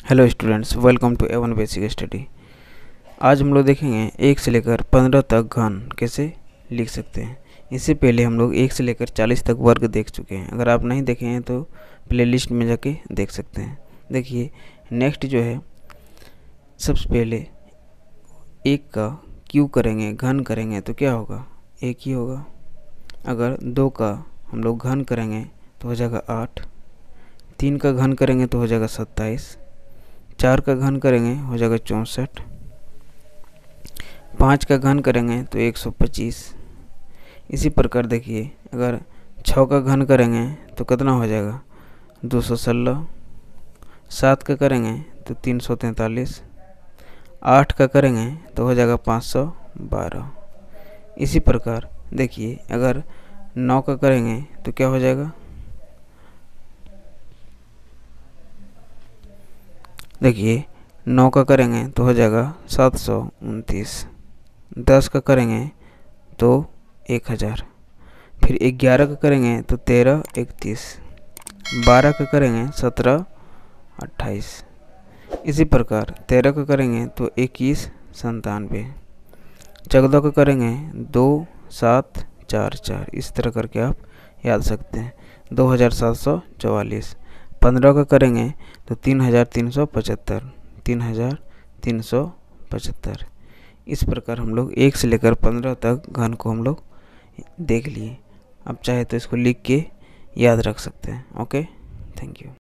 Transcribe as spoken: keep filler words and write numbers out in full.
Hello students, welcome to Avon basic study. आज हम लोग देखेंगे एक से लेकर पंद्रह तक घन कैसे लिख सकते हैं। इससे पहले हम लोग एक से लेकर चालीस तक वर्ग देख चुके हैं। अगर आप नहीं देखे हैं तो प्लेलिस्ट में जाके देख सकते हैं। देखिए, नेक्स्ट जो है, सबसे पहले एक का क्यूब करेंगे, घन करेंगे तो क्या होगा, एक ही होगा। अगर दो का हम लोग घन करेंगे तो हो जाएगा आठ, तीन का घन करेंगे तो हो जाएगा सत्ताईस, चार का घन करेंगे हो जाएगा चौंसठ, पाँच का घन करेंगे तो एक सौ पच्चीस। इसी प्रकार देखिए, अगर छः का घन करेंगे तो कितना हो जाएगा, दो सौ सोलह, सात का करेंगे तो तीन सौ तैंतालीस, आठ का करेंगे तो हो जाएगा पाँच सौ बारह। इसी प्रकार देखिए, अगर नौ का करेंगे तो क्या हो जाएगा, देखिए नौ का करेंगे तो हो जाएगा सात सौ उनतीस, दस का करेंगे तो एक हज़ार, फिर ग्यारह का करेंगे तो तेरह इकतीस, बारह का करेंगे सत्रह अट्ठाईस। इसी प्रकार तेरह का करेंगे तो इक्कीस संतानवे, चौदह का करेंगे दो सात चार चार। इस तरह करके आप याद सकते हैं, दो हज़ार सात सौ चौवालीस। पंद्रह का करेंगे तो तीन हज़ार तीन सौ पचहत्तर, तीन हज़ार तीन सौ पचहत्तर। इस प्रकार हम लोग एक से लेकर पंद्रह तक घन को हम लोग देख लिए। अब चाहे तो इसको लिख के याद रख सकते हैं। Okay, thank you.